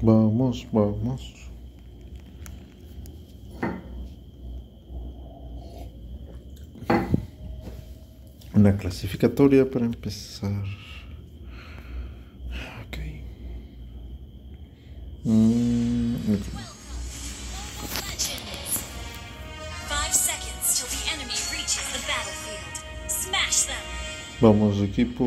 Vamos, vamos. Una clasificatoria para empezar. Ok. Vamos, equipo.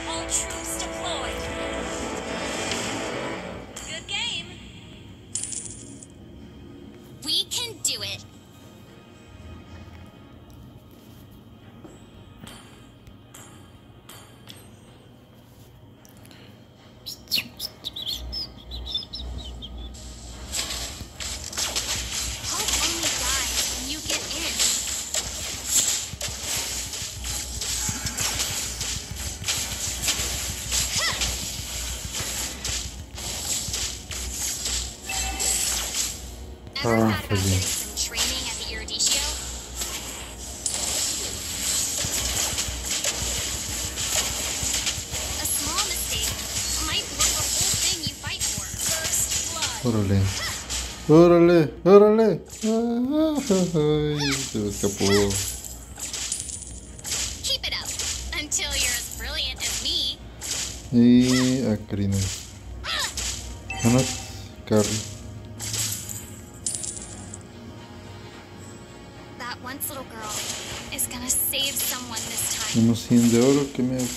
Ah, qué bien. Órale, órale, órale. Ay, se me escapó. Y a Karina. Ana, Carrie. Unos 100 de oro que me...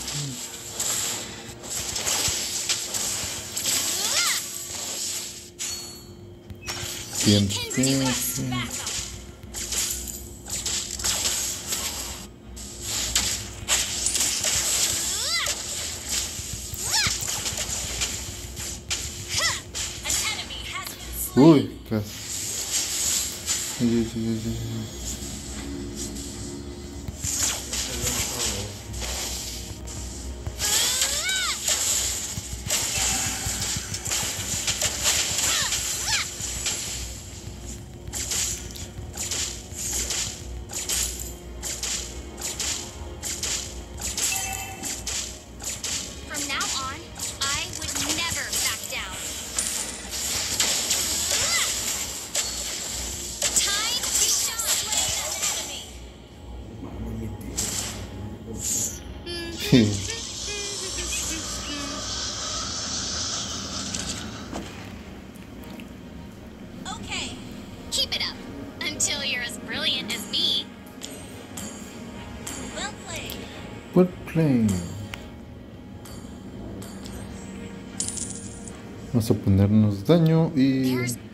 100. Uy, casi. Well played. Vamos a ponernos daño y...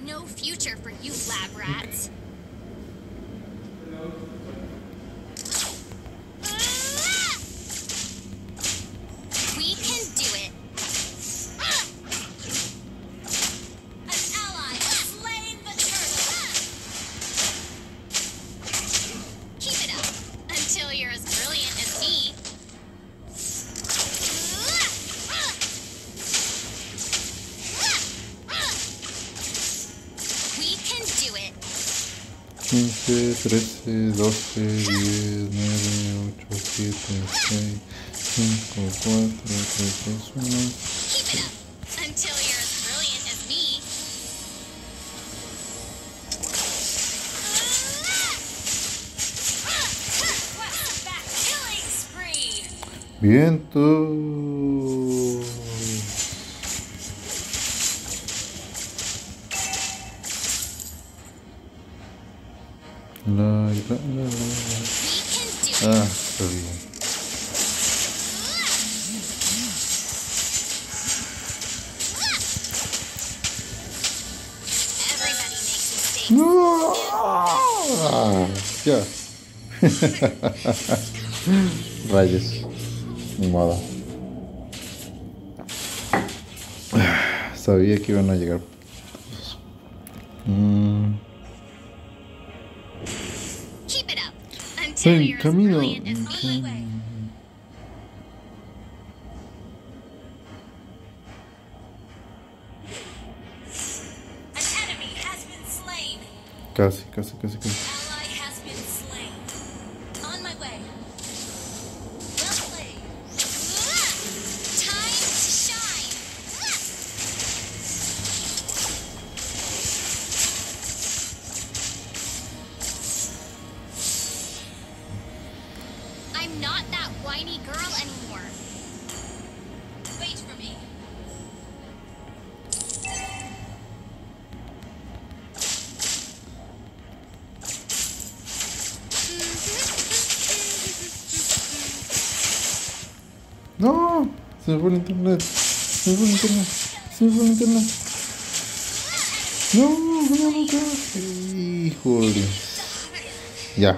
Quince, 13, 12, 10, 9, 8, 7, 6, 5, 4, 3, 2, 1. Viento. La. Ah, está bien. No. Ah, ya. Rayos. Ni modo. Sabía que iban a llegar. En camino. Casi. whiny girl anymore. Wait for me. No, se me fue el internet. Se me fue el internet. Se me fue el internet. No, no, no, híjole. Ya.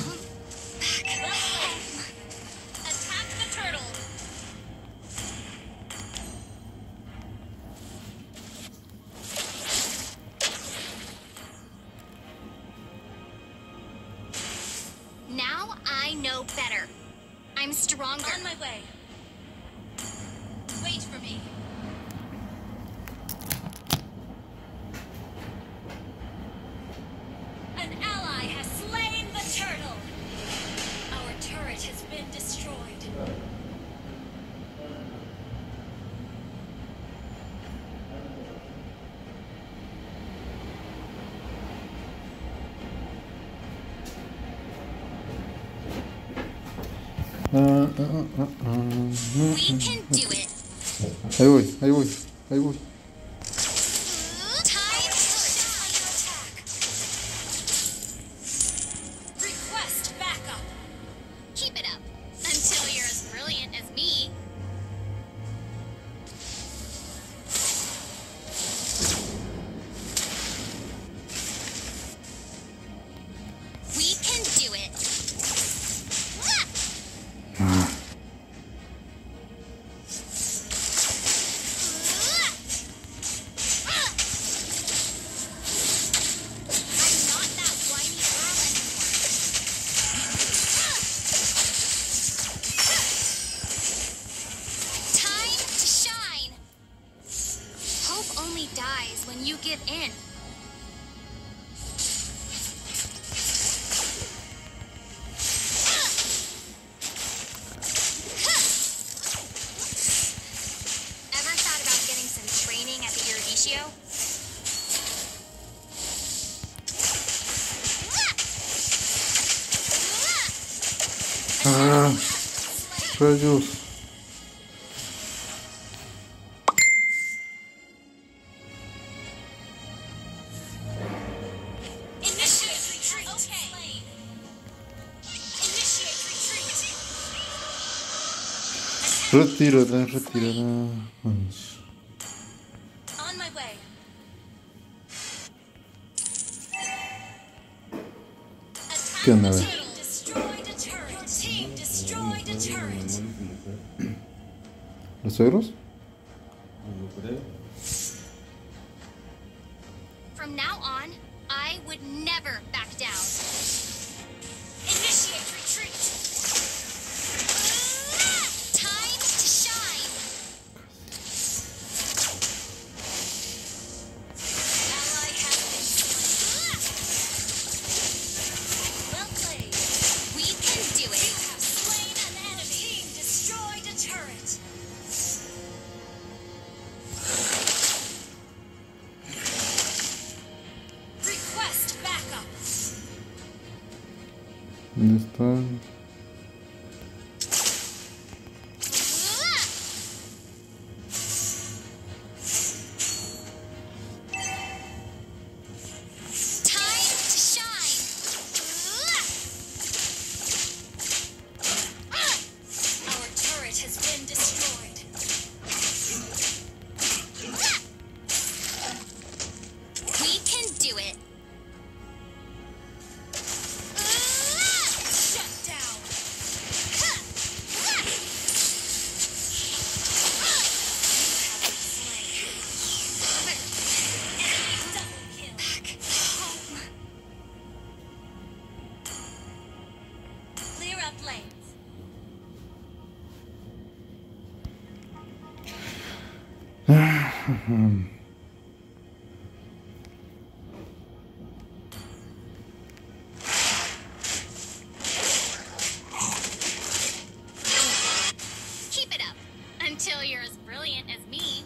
Now I know better. I'm stronger. On my way. Wait for me. An ally has slain the turtle. Our turret has been destroyed. We can do it. Ahí voy, ahí voy, ahí voy. Time to attack. Request backup. Keep it up until you're as brilliant as me. We can do it. Only dies when you give in. Ever thought about getting some training at the Eruditio? Rayos. Retírate, retírate. On my way. ¿Qué onda? A ver. ¿Los suegros? From now on, I would never back down. Initiate retreat. Time to shine. Ally has been slain. Well played. We can do it. You have slain an enemy. Team destroyed a turret. Request backup. ¿Dónde están? Time to shine. Our turret has been destroyed. We can do it. Shut down. Enemy double kill. Back home. Clear up lanes. Keep it up until you're as brilliant as me.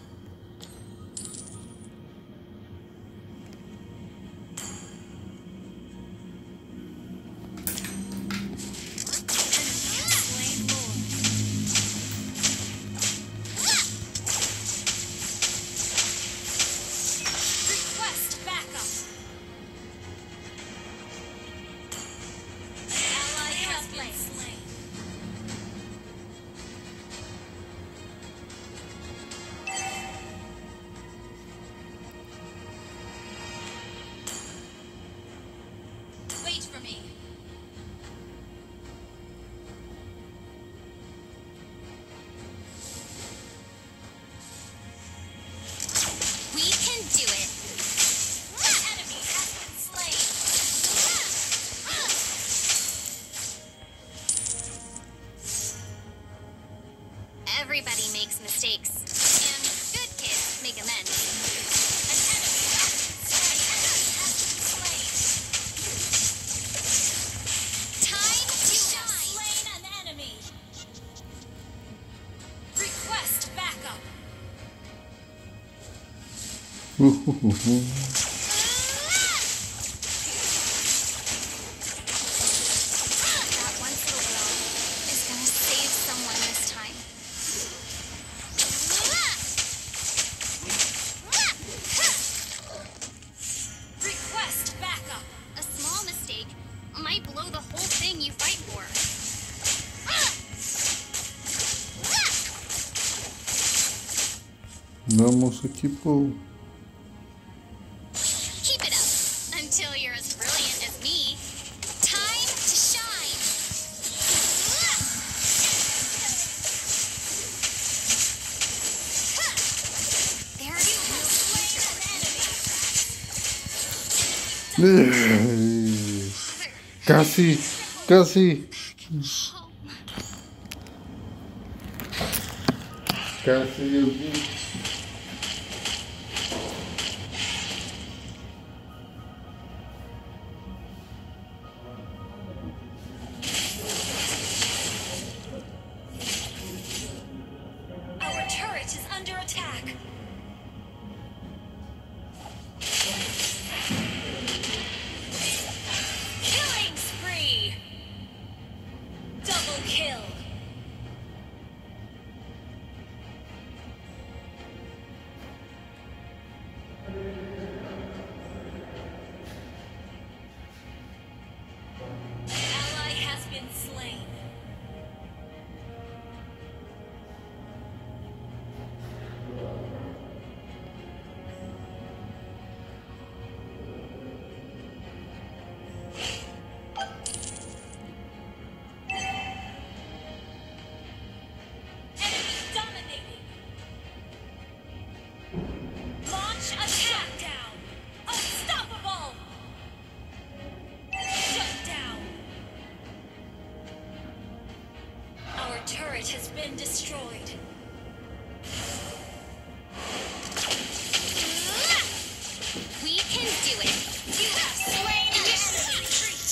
Enemy has slain more. That one little girl is gonna save someone this time. Request backup. A small mistake might blow the whole thing you fight for. Vamos, equipo. Keep it up until you're as brilliant as me. Time to shine. There you go. Casi, casi. Casi. Our turret is under attack. Killing spree. Double kill. Ally has been slain. Enemy dominating. Launch attack down. Unstoppable. Shut down. Our turret has been destroyed. We can do it. You have slain an enemy. Retreat.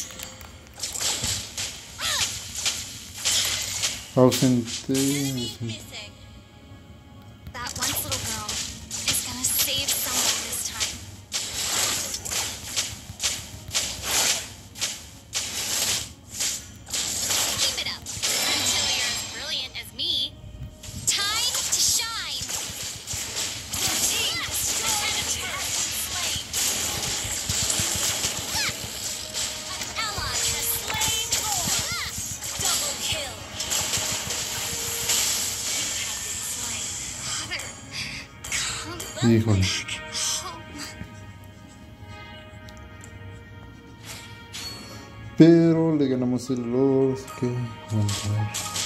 Ausente. Missing. That one little girl is gonna save someone this time. Keep it up until you're as brilliant as me. Time to shine. Your team destroyed a turret. Slain. An ally has slain more. Double kill. Híjole. Pero le ganamos el oro, así que vamos a ver.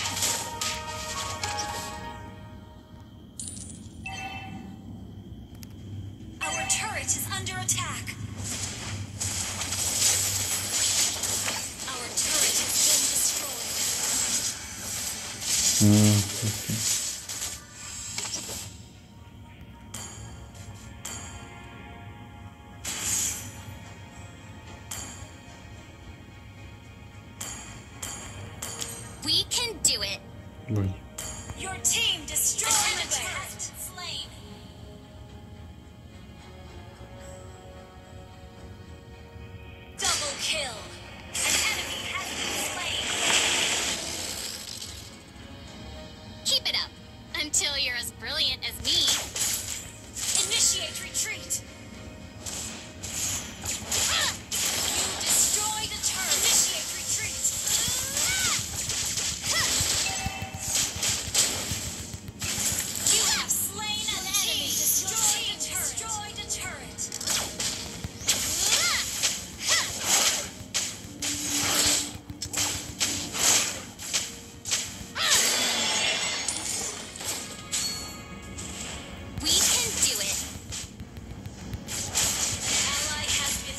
Our turret is under attack. Our turret has been destroyed. Ok. We can do it. Bueno. Your team destroyed the turret. Slain. Double kill. An enemy has been slain. Keep it up until you're as brilliant as me. Initiate retreat. You destroyed the turret. Initiate retreat. You have slain an enemy. Destroyed a turret. We can do it. Ally has been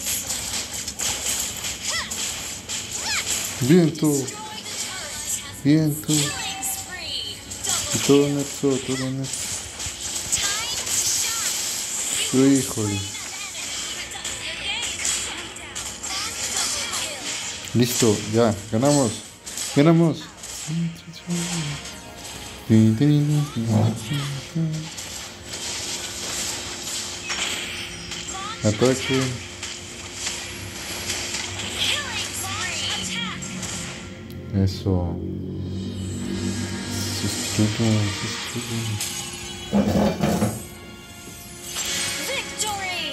slain. Viento, Destroy the turret. viento. Killing spree. Y Double todo kill. neto, todo neto. Time to shine. Híjole. Listo, ya, ganamos. Ganamos. Ataque. Killing spree. Attack. Eso. Eso es todo. Victory.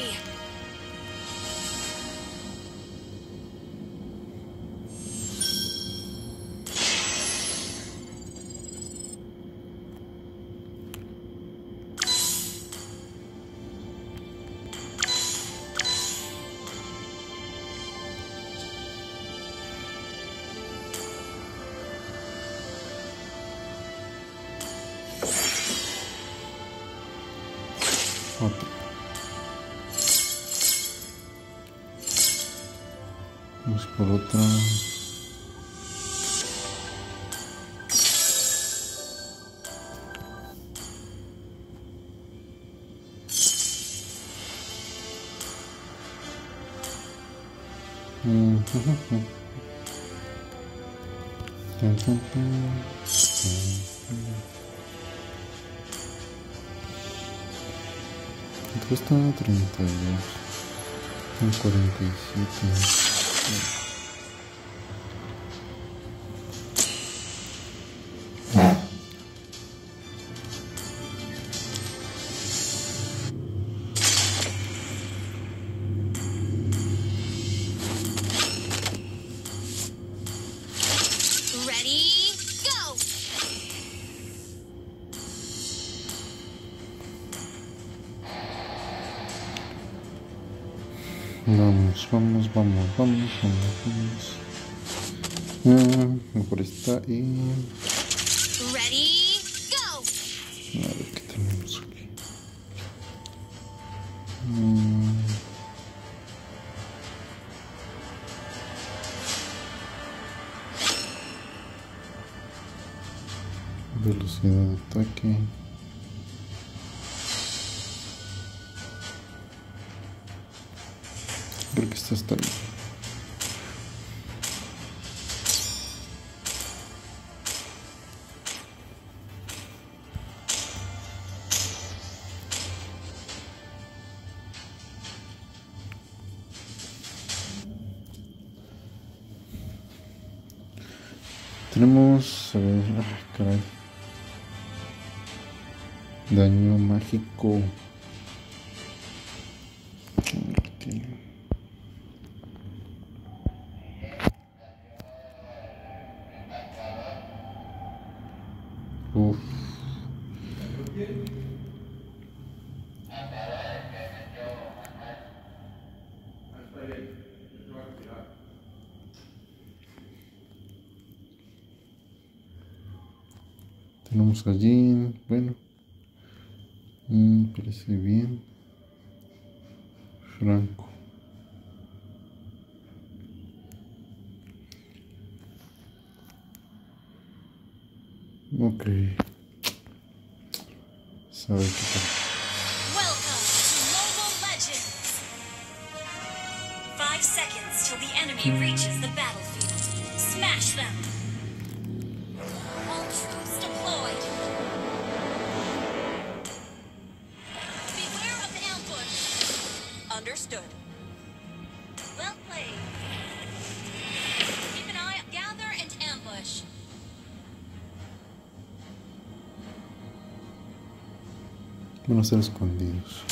Otro. Vamos por otra. Tan, tan, tan. Cuesta 32 en 47. Ready, go. Vamos. Por esta y... Ready, go. A ver qué tenemos aquí. Velocidad de ataque. Creo que esta está bien. Tenemos, a ver, caray. Daño mágico. Uf. Tenemos allí, bueno, parece bien. Franco. Ok. Sabe qué tal. Welcome to Mobile Legends. 5 seconds till the enemy reaches the battlefield. Smash them. All troops deployed. Beware of ambush. Understood. Well played. Keep an eye, gather and ambush. Van a ser escondidos.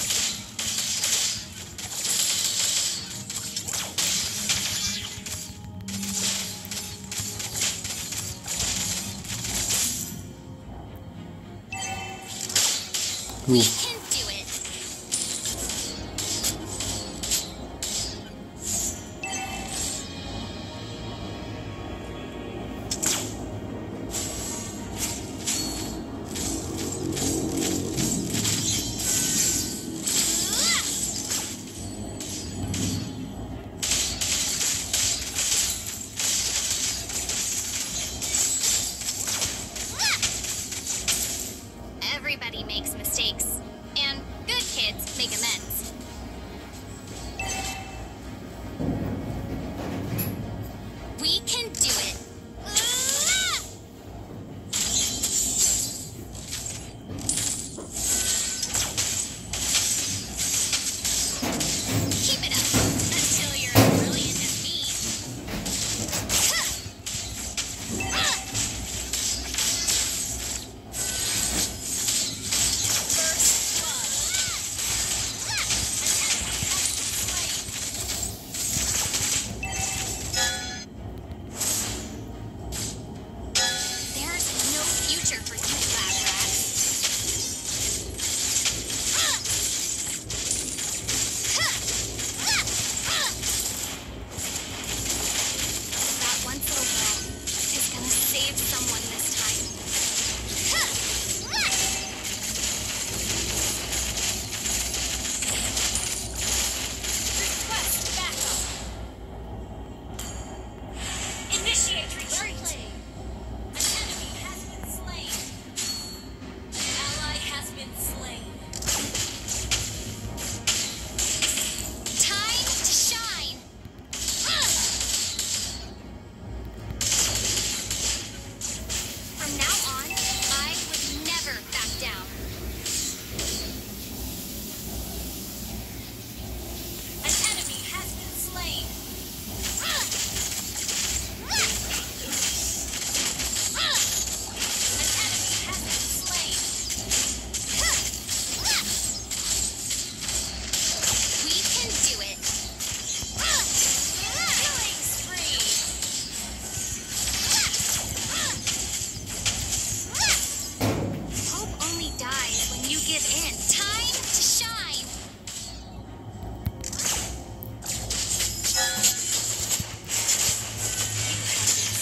We Uf. can do it. Everybody makes mistakes,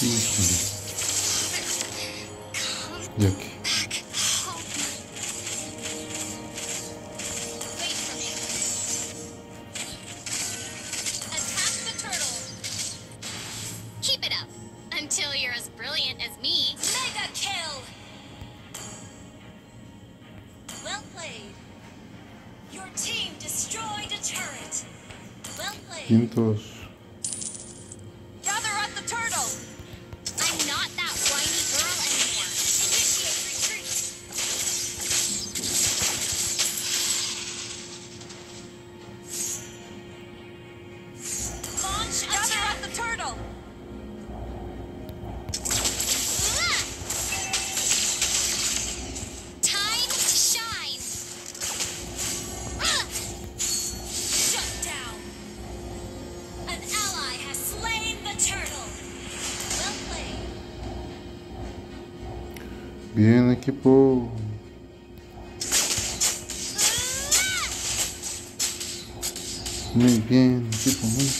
Híjole. Ya que. Wait for me. Attack the turtle. Keep it up until you're as brilliant as me. Mega kill. Well played. Your team destroyed a turret. Well played. Vientos. Gather up the turtle. I'm not that whiny girl anymore. Initiate retreat. Launch attack. Gather up the turtle. Time to shine. Shut down. An ally has slain the turtle. Well played. Bien, equipo. Muy bien, equipo, muy bien.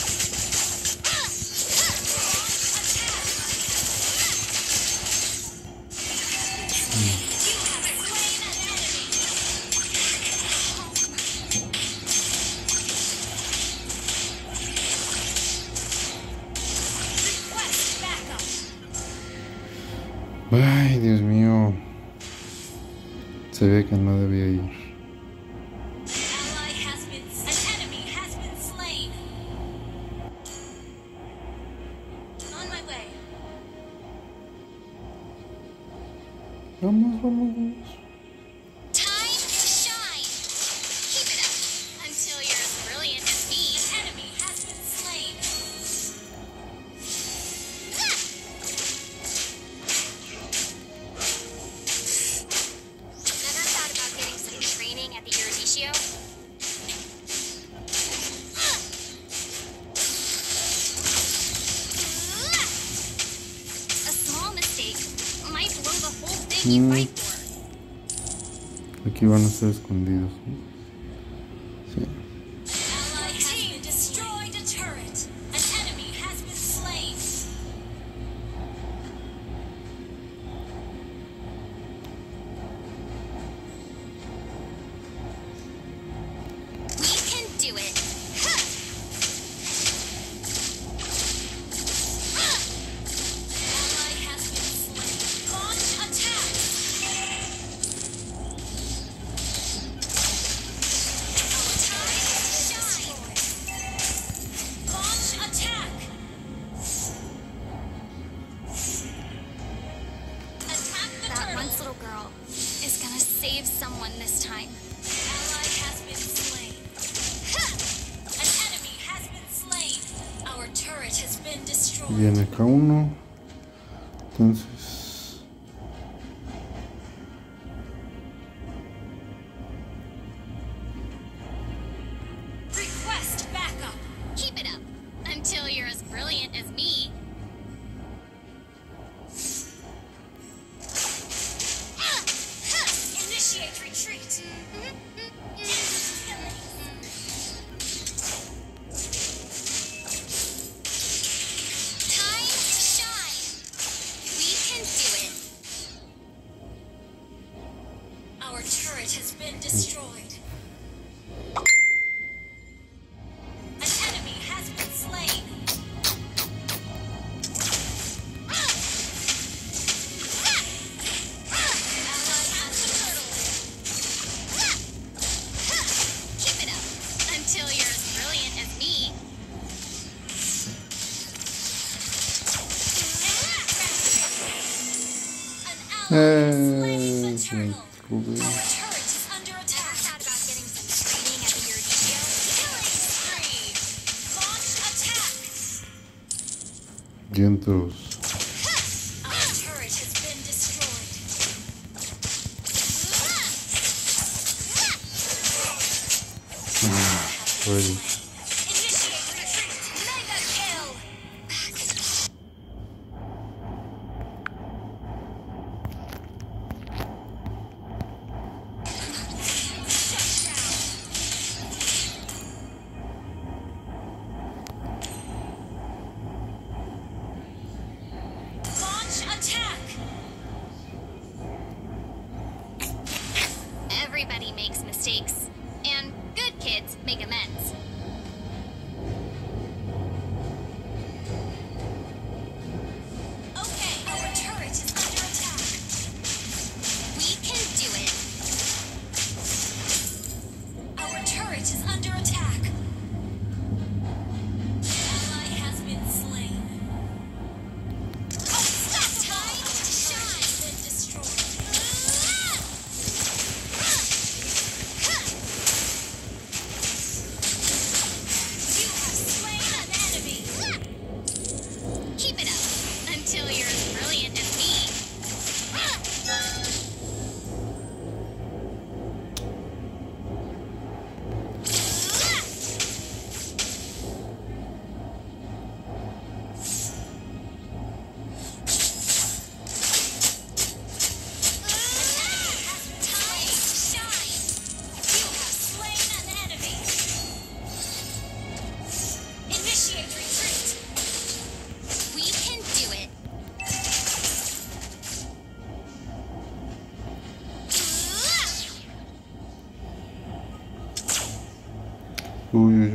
Ay, Dios mío. Se ve que no debía ir. Vamos, vamos, vamos. Time to shine. Keep it up until you're as brilliant as me. An enemy has been slain. Never thought about getting some training at the Eruditio? A small mistake might blow the whole thing you fight for. Aquí van a estar escondidos. Sí. Ally team destroyed a turret. An enemy has been slain. We can do it. Ally has been slain. Launch attack. Our time to shine. Launch attack. Attack the turtle. That once little girl is gonna save someone this time. Ally has been slain. An enemy has been slain. Our turret has been destroyed. Viene acá uno. Entonces. Request backup. Keep it up until you're as brilliant as me. Initiate retreat. Time to shine. We can do it. Our turret has been destroyed. An enemy has been slain. Ally has the turtle. Keep it up until you're as brilliant as me. An ally has slain the turtle. Our turret is under attack. Thought about getting some training at the Eruditio? Killing spree. Launch attack. Vientos. Our turret has been destroyed. Ready. Initiate retreat. Mega kill. Shut down.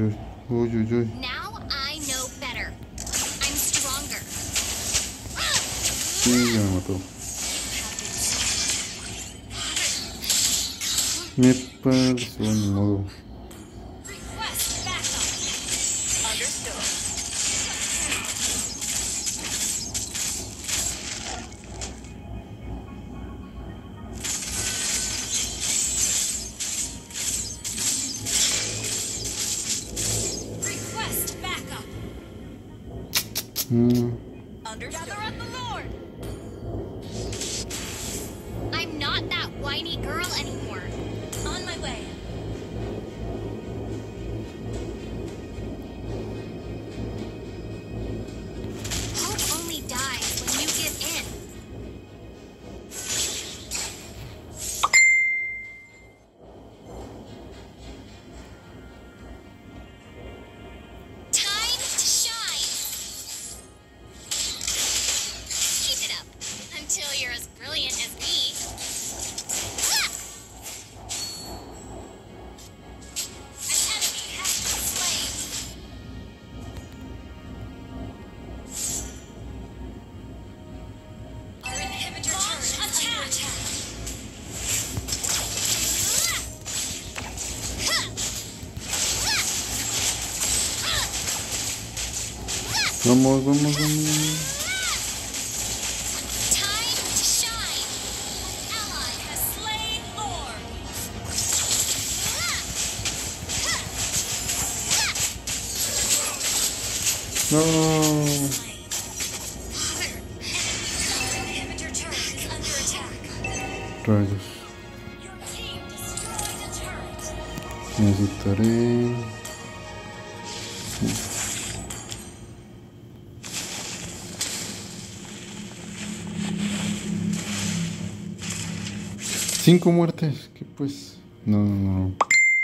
uy. Uy, uy, uy. Now I know better. I'm stronger. Sí, ya me mató. Me pareció ni modo. Request backup. Understood. Request backup. Gather up the Lord. I'm not that whiny girl anymore. On my way. Hope only dies when you give in. Time to shine. Keep it up until you're as brilliant as me. An enemy has been slain. Our inhibitor turret is under attack. Vamos, vamos, vamos. Time to shine. An ally has slain Thor. No. Our inhibitor turret is under attack. Rayos. Your team destroyed a turret. Necesitaré. 5 muertes. Que pues. No, no, no.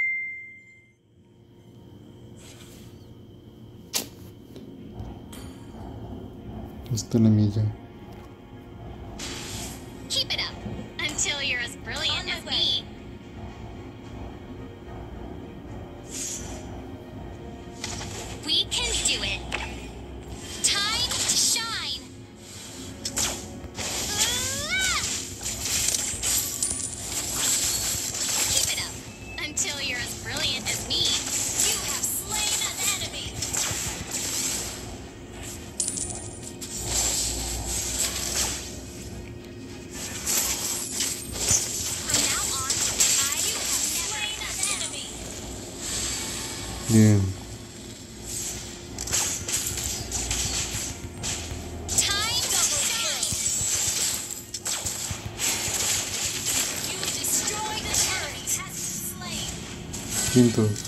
Esta la milla. Keep it up until you're as brilliant as me. We can do it. Time to shine. Keep it up until you're as brilliant as me. You have slain an enemy. From now on, you have slain an enemy. Bien. Time double kill. You destroyed the turret. Has been slain. Quintos.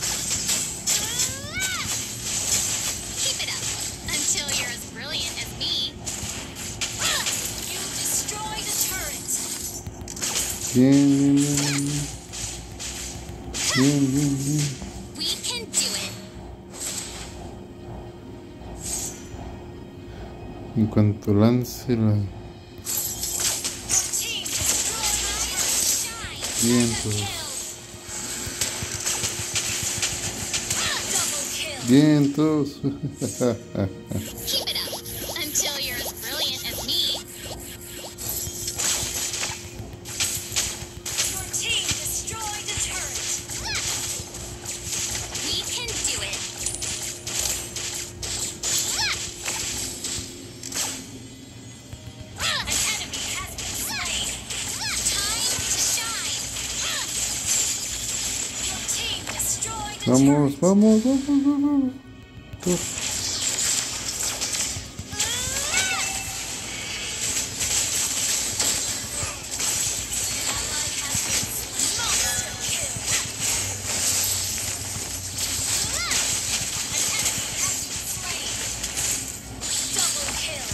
Keep it up until you're as brilliant as me. You destroyed a turret. Bien, bien, bien. Bien, bien, bien. We can do it. En cuanto lance la. Your team destroyed a turret. Shine. Vientos. Double kill. Vientos. Keep it up until you're as brilliant as me. Your team destroyed a turret. We can do it. An enemy has been slain. Time to shine. Your team destroyed a Vamos, turret. vamos, vamos, vamos. Tú. Ally has been slain. Monster kill. An enemy has been slain. Double kill.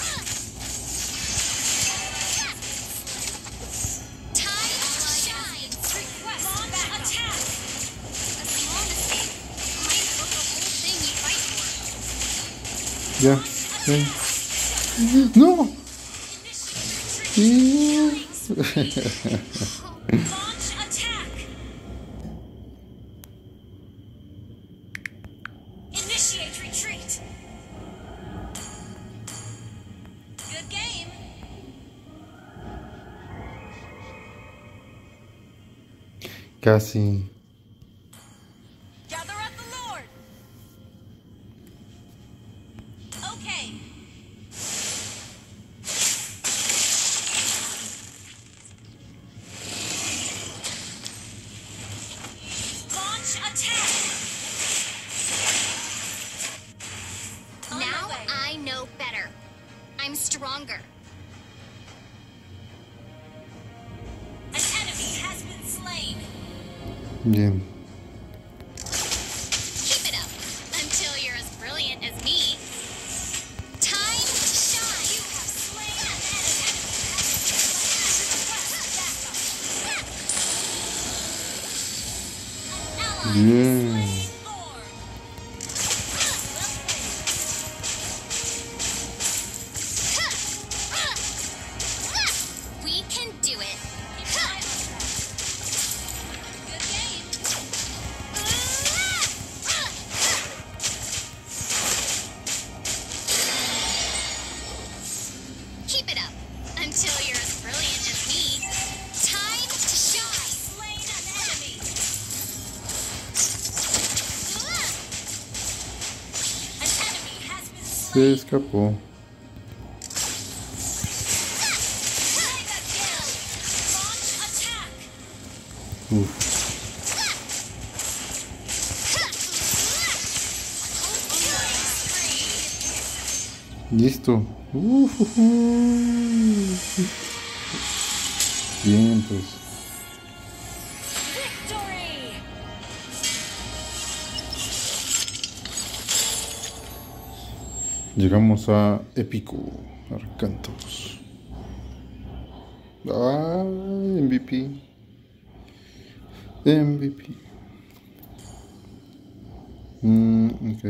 Time to shine. Request back attack. A small mistake might cook the whole thing you fight for. Ya. Ven. No. Launch attack. retreat. Good game. Casi. Gather up the Lord. Okay. Launch attack. Now I know better. I'm stronger. An enemy has been slain. Bien. Keep it up until you're as brilliant as me. Time to shine. You have slain an enemy. An ally Bien. has slain Lord. We can do it. Good game. Keep it up until you're as brilliant as me. Time to shine. Slain an enemy. An enemy has been Se slain. escapó. Mega kill. Launch attack. Uf. Listo. Bien, pues. Victory! Llegamos a Épico Arcantos. Ah, MVP. MVP. Ok.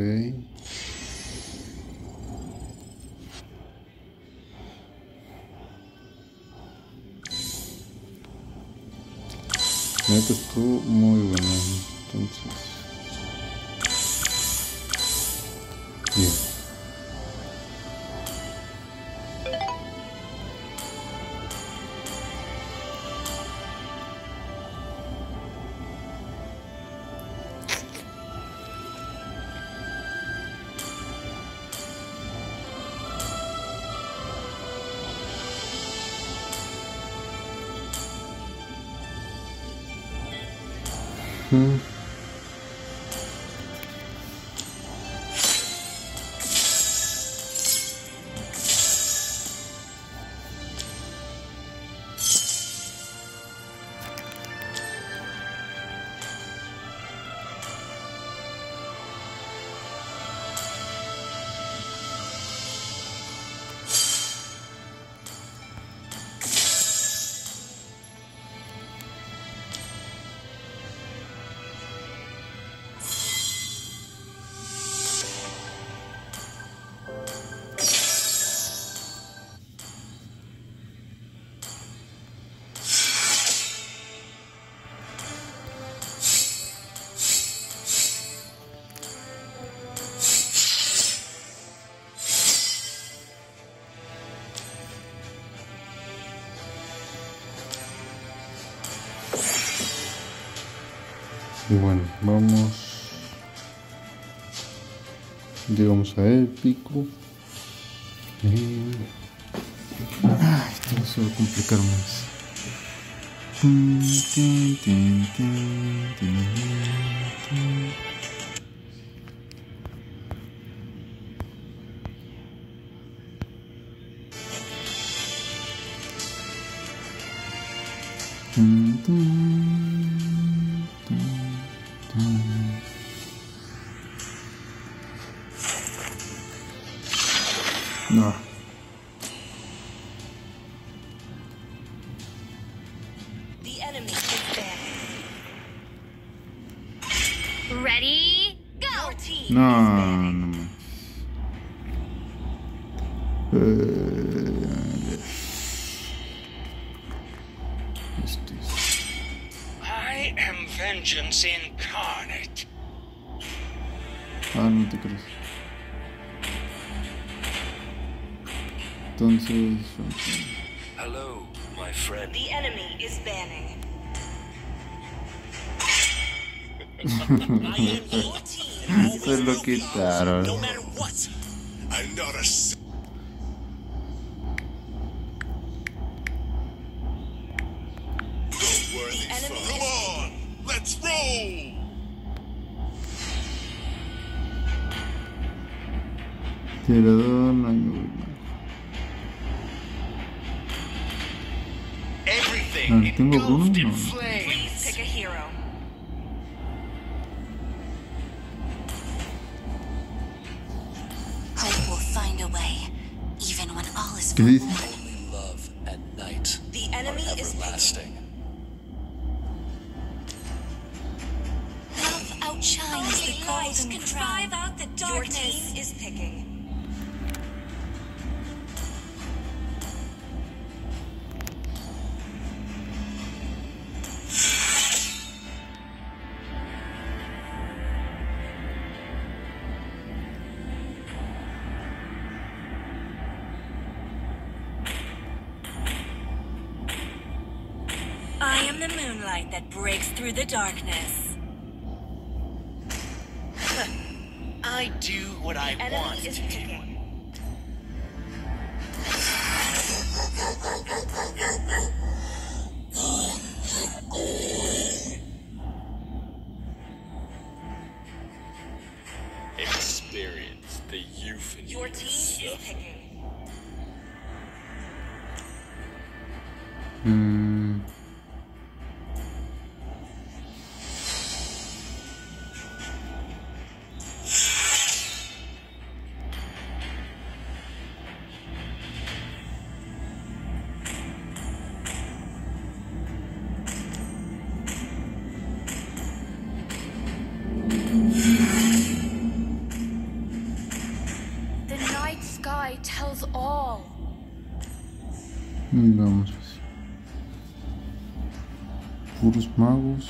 Neta estuvo muy buena. Entonces. Bien. Y bueno, vamos. Llegamos a Épico. Esto se va a complicar más. No. The enemy is there. Ready? Go! Your team No, is there. no más. Esto es- I am vengeance incarnate. Ah, no te crees. Entonces... Hello, my friend. The enemy is banning. Se lo quitaron. No matter what. Another. The enemy Come on, let's roll. Tirador, no hay ningún. Everything tengo engulfed Bruno. in flames. Please pick a hero. Hope will find a way, even when all is ¿Qué dice? Only love and night The enemy are is everlasting. Love outshines the golden crown. out the darkness. Your team is picking. I am the moonlight that breaks through the darkness. I do what I Enemy want is to do. picking. Experience the youth in Your you. team is picking. The night sky tells all. Vamos así. Puros magos.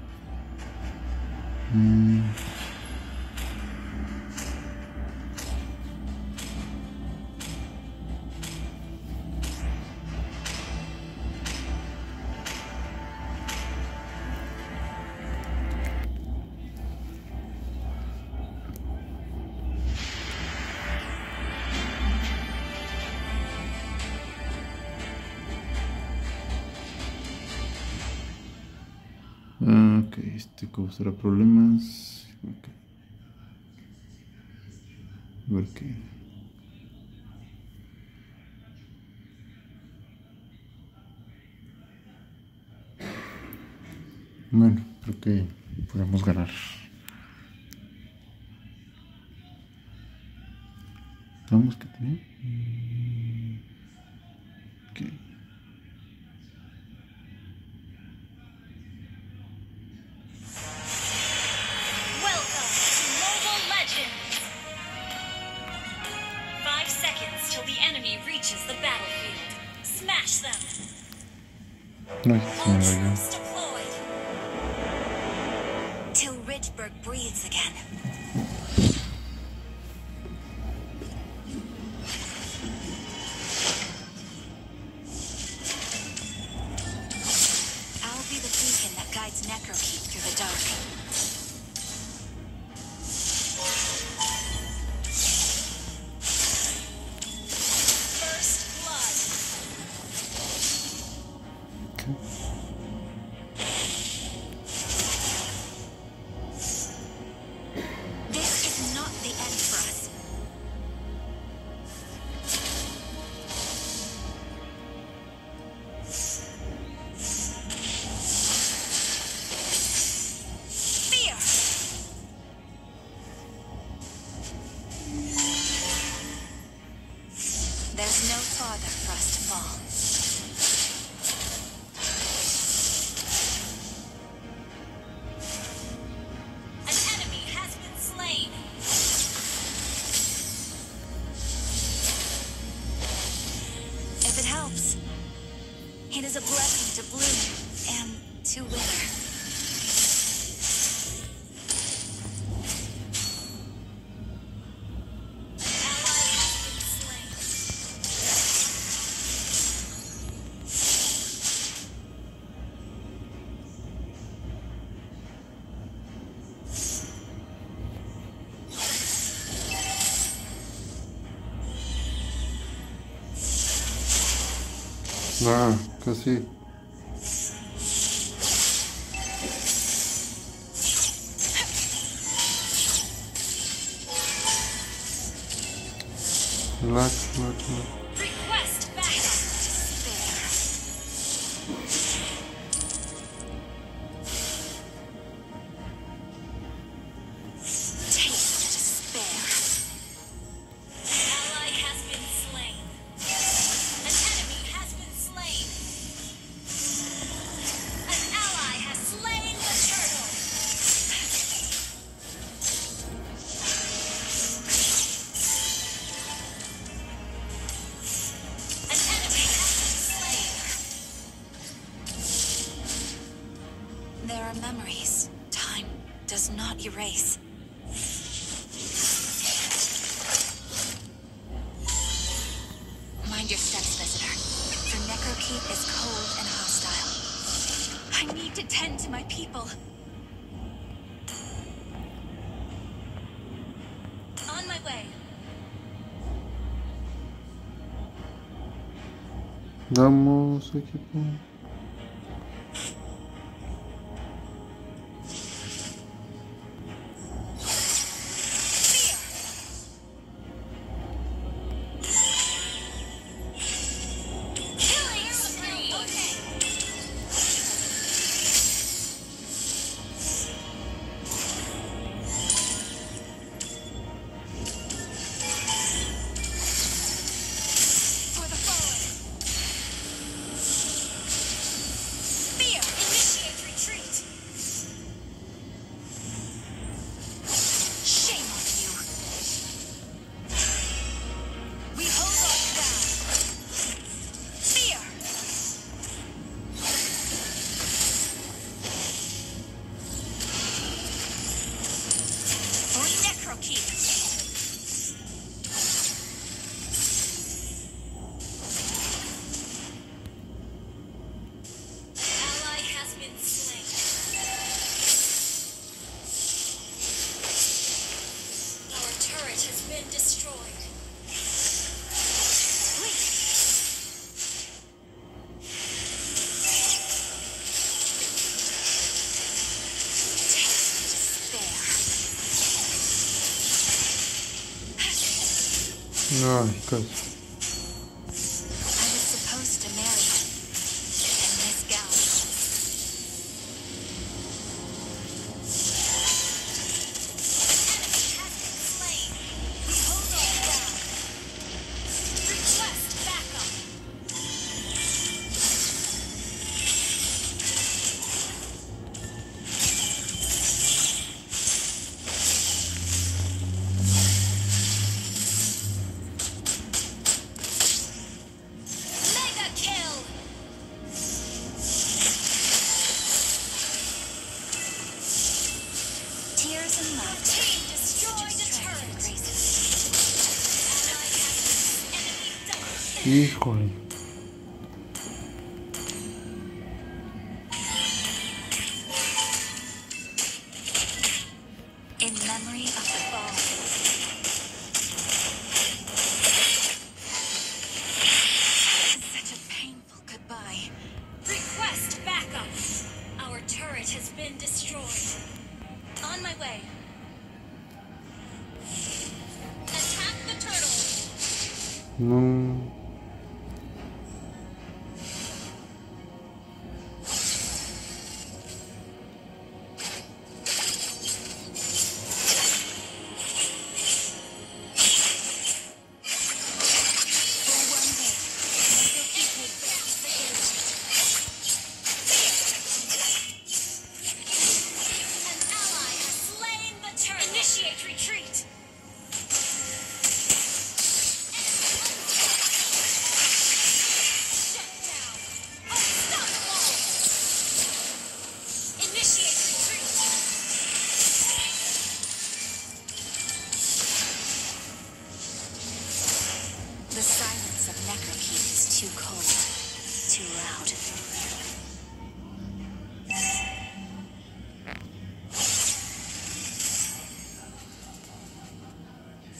Ok, este causará problemas. Ok. A ver qué. Bueno, creo que podemos ganar. Vamos que tener. Ok. Welcome to Mobile Legends! 5 seconds till the enemy reaches the battlefield. Smash them! No, All se me rayó. troops deployed. Till Ridgeburg breathes again. I'll be the beacon that guides Necrokeep through the dark. First blood. This is not the end for us. Fear! There's no farther for us to fall. An enemy has been slain. If it helps, it is a blessing to bloom and to wither. Ally has been slain. Ah, casi. Lag. Request backup. Taste the despair. An ally has been slain. An enemy has been slain. An ally has slain the turtle. An enemy has been slain. There are memories time does not erase. Mind your steps, visitor. The Necrokeep is cold and hostile. I need to tend to my people. On my way. Damos equipo. Killing spree. Okay. For the fallen. Fear. Initiate retreat. Shame on you. We hold our ground. Fear. For Necrokeep. Ally has been slain. Our turret has been destroyed. Ay, casi. I was supposed to marry him. And this gown. Enemy has been slain. We hold our ground. Request backup. Mega kill. Tears and Your laughter. team destroyed the turret. Ally has been enemy double kill. Híjole. In memory of the fallen. Such a painful goodbye. Request backup. Our turret has been destroyed. On my way. Attack the turtle. No. For one day, Necrokeep will face the An ally has slain the turtle. Initiate retreat. Shut down. Unstoppable. Initiate retreat. The silence of Necrokeep is too cold, too loud.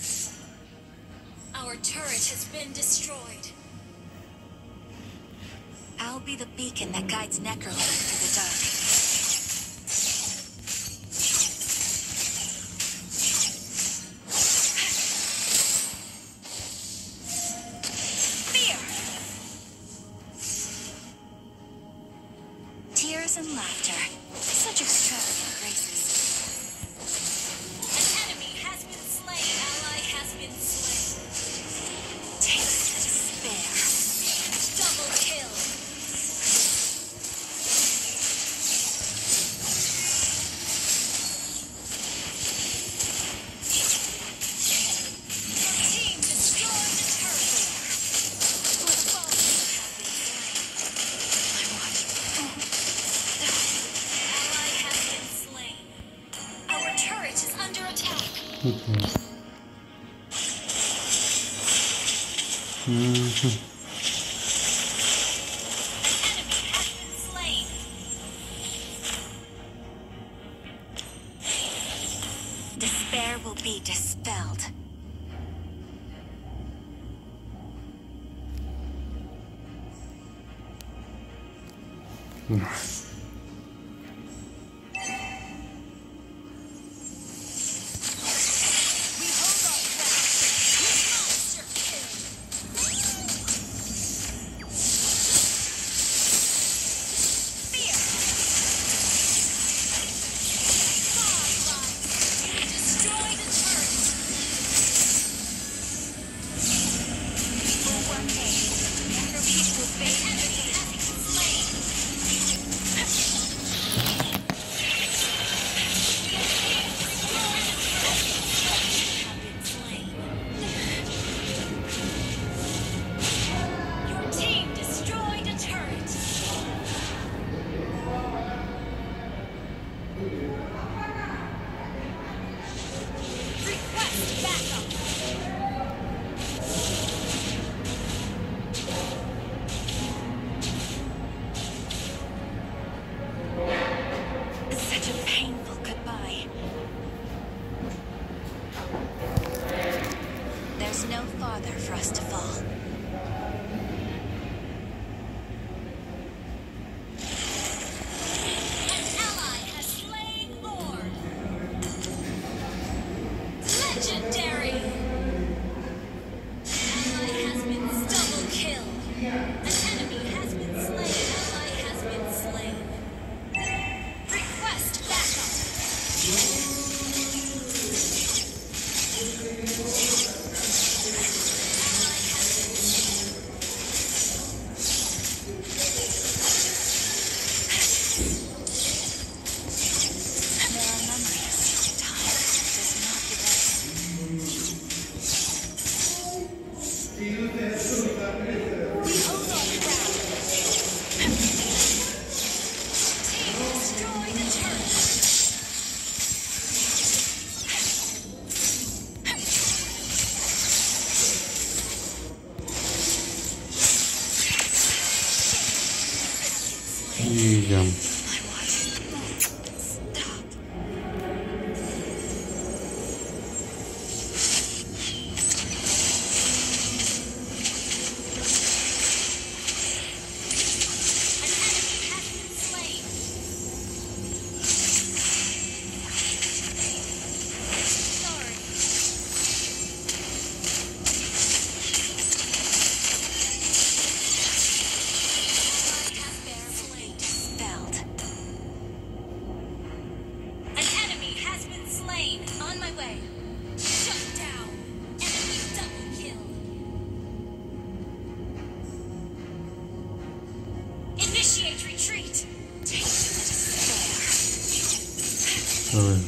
Our turret has been destroyed. I'll be the beacon that guides Necrolink through the dark. Fear! Tears and laughter. Such extravagant graces. An enemy has been slain. Ally has been slain. Taste the despair. Double kill. Your team destroyed the turret there. For the fallen have been slain. My watch. Ally has been slain. Our turret is under attack. An enemy has been slain. Despair will be dispelled. We hold our ground. Monster kill. Fear. Godlike. You destroyed a turret. For one day, Necrolink will face enemy has been slain. Have been slain. Your team destroyed a turret. Request backup. Such a painful goodbye. There's no farther for us to fall. An ally has slain Lord. Legendary. Ally has been double kill. An enemy has been slain. Ally has been slain. Request backup. Ally has been There are memories. Time does not erase. We hold our ground. Team destroy the turret. Iya. My watch. Stop. An enemy has been slain. Sorry. Ally has been slain. Dispelled. An enemy has been slain. On my way. Shut down. Enemy double kill. Initiate retreat. Take the despair. A ver.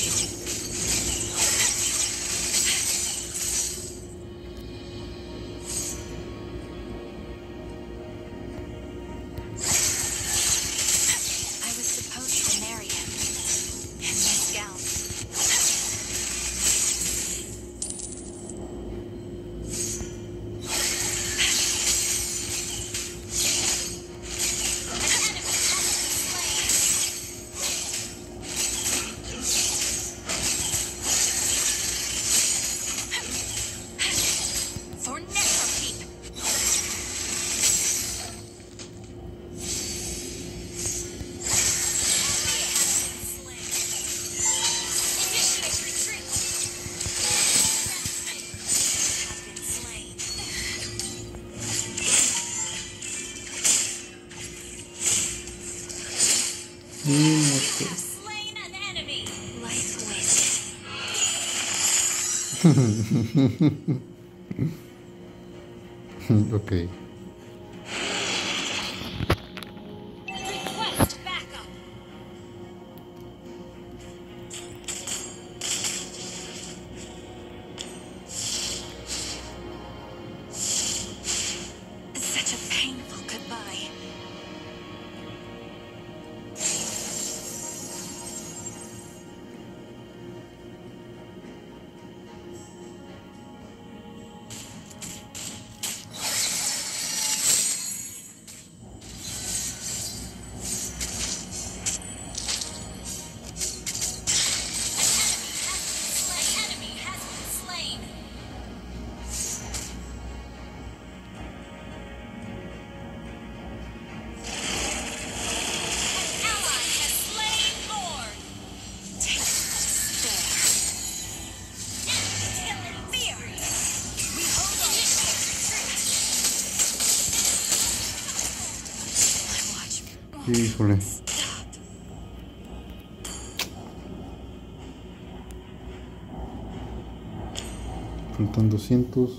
I was supposed to marry him. And my scalp. An enemy has been slain. muerto. Slain an enemy. Life wasted. Ok. Request backup. Such a painful goodbye. An enemy has been slain. An ally has slain Lord. Taste the despair. Kill in fear. We hold on. My watch. Híjole. Stop. Faltan 200.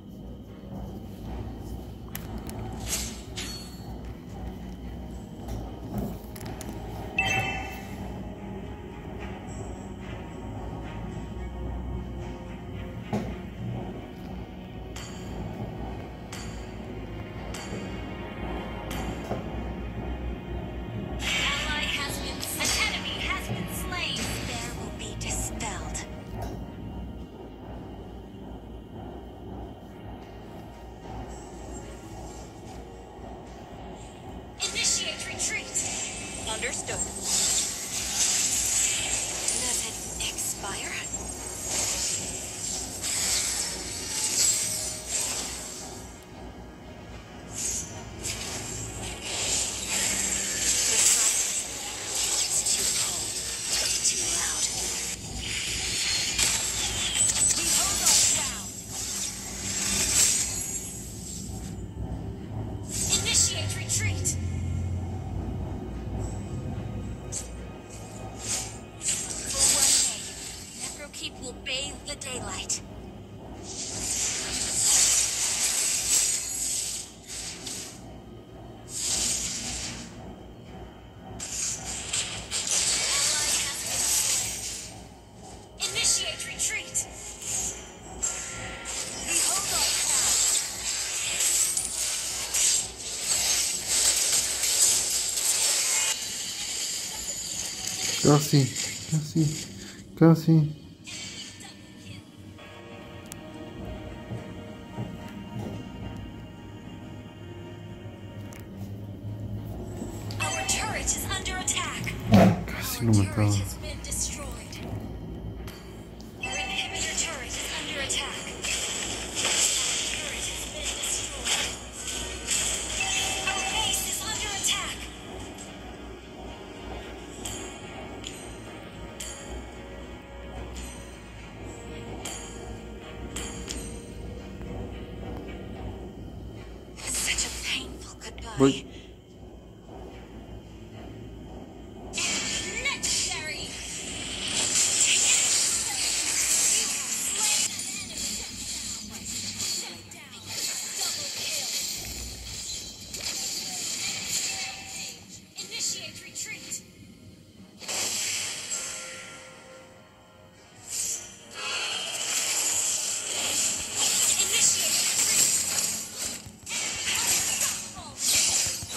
Ally has been. An enemy has been slain. Despair will be dispelled. Initiate retreat. Understood. Does it expire? It's too cold. Too loud. We hold our ground. Initiate retreat. For one day, Necrokeep will bathe the daylight. Ally has been slain. Initiate retreat. We hold our ground. Casi, casi, casi. Our turret is under attack. Casi Our lo turret mataba. has been destroyed. Our inhibitor turret is under attack. Our turret has been destroyed. Our base is under attack. Such a painful goodbye. Voy. Necessary. Initiate retreat. Initiate retreat.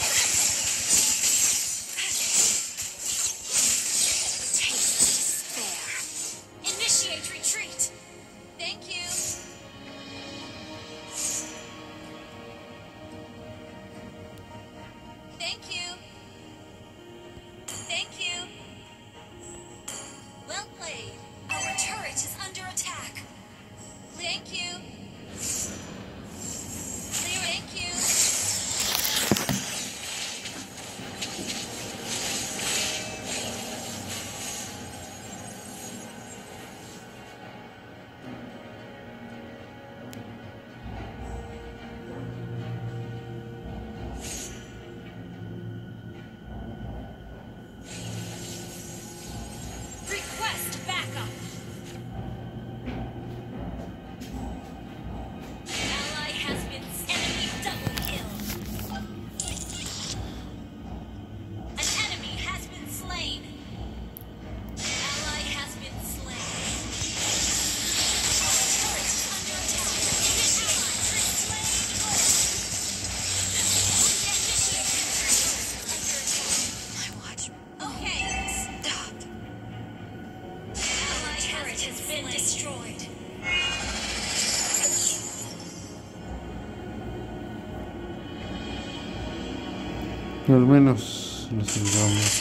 Al menos lo salvamos.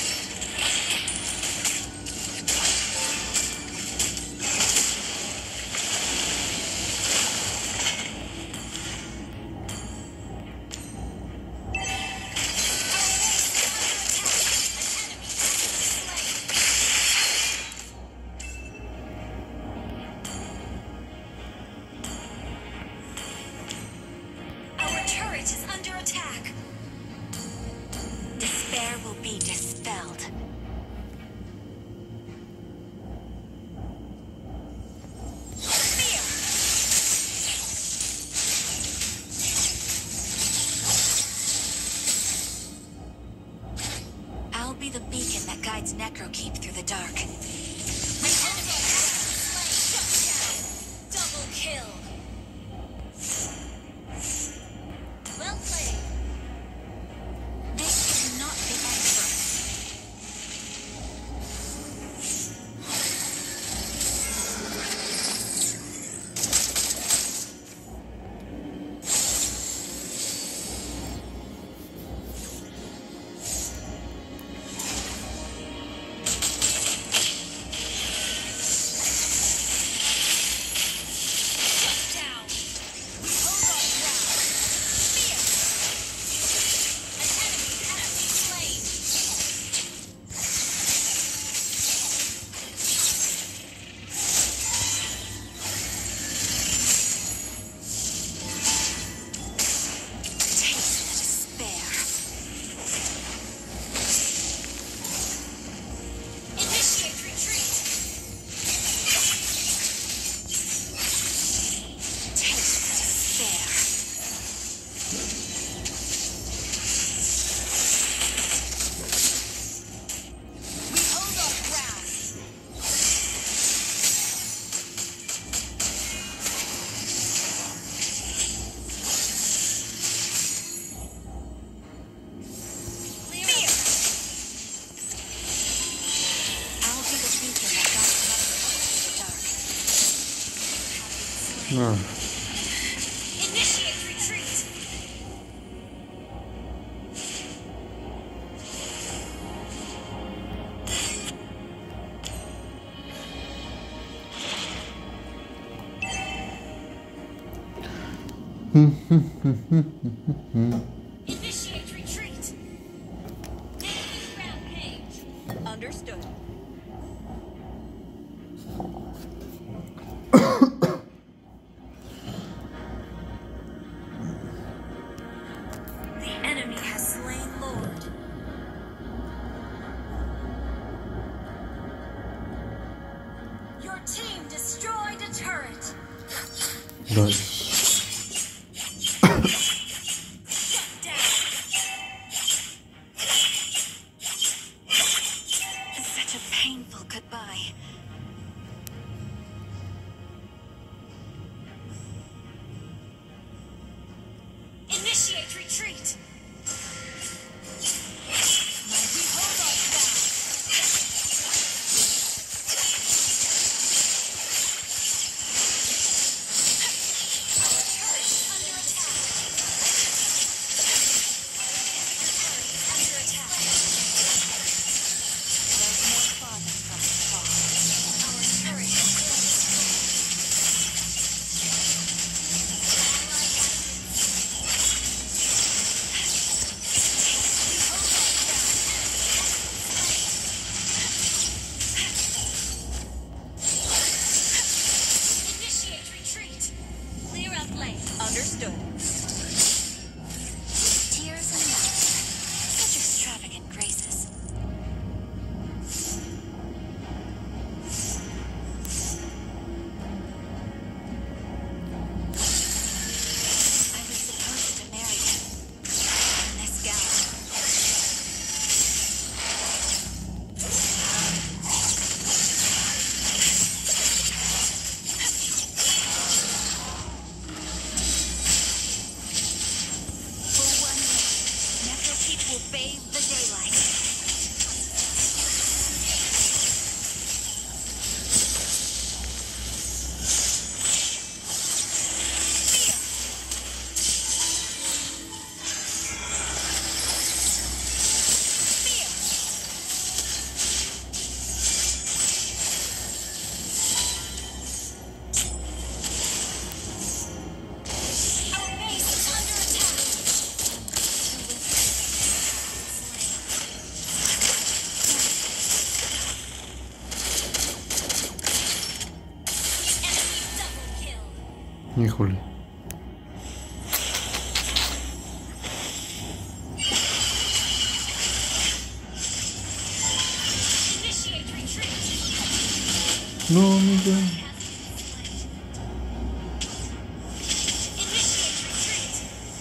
Our turret is under attack. Despair will be dispelled. Fear! I'll be the beacon that guides Necrokeep through the dark. Double kill. Well played. This is not the Emperor. Shut down. We hold our ground. Fear. An enemy has been slain. Taste the despair. Initiate retreat. Taste the despair. We hold our ground. Clear Fear! up. I'll be the beacon that guides Necrokeep through the dark. Ah, Initiate retreat. Initiate retreat. Enemy rampage. Understood. The enemy has slain Lord. Your team destroyed a turret. nice. Shut down. Such a painful goodbye. Initiate retreat. We hold our ground. Our turret is under attack. Under attack. There's more farther from the fall. Our turret has been destroyed. Initiate retreat. Clear up lane. Understood. Tears and laughter. Such extravagant graces. I was supposed to marry him. In this gown. Híjole. Initiate retreat. No, amiga. Initiate retreat.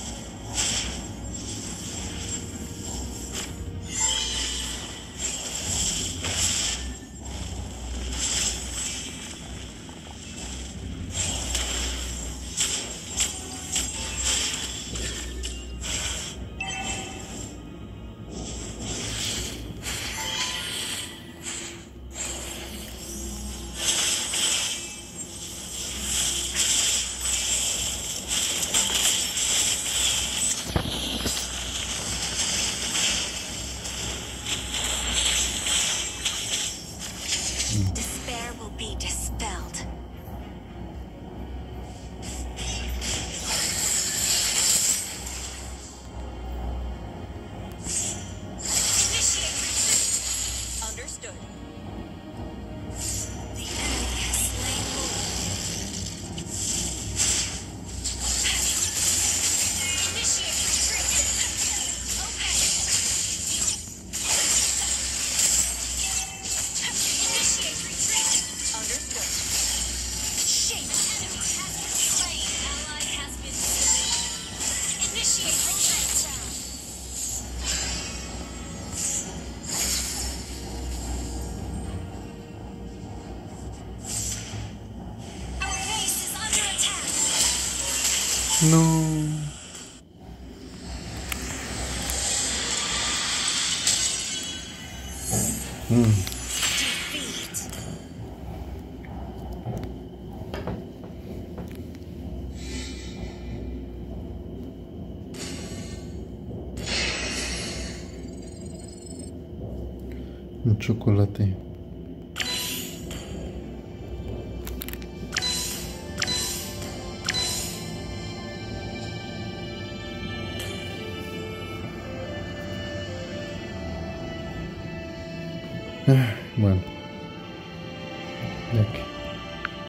Despair will be dispelled. Initiate retreat. Understood. The enemy has slain Lord. Initiate retreat. Okay. Initiate retreat. Understood. Shape. Enemy has been slain. Ally has been slain. Initiate retreat. Our base is under attack. No. Defeat. Un chocolate. Bueno. Ya que.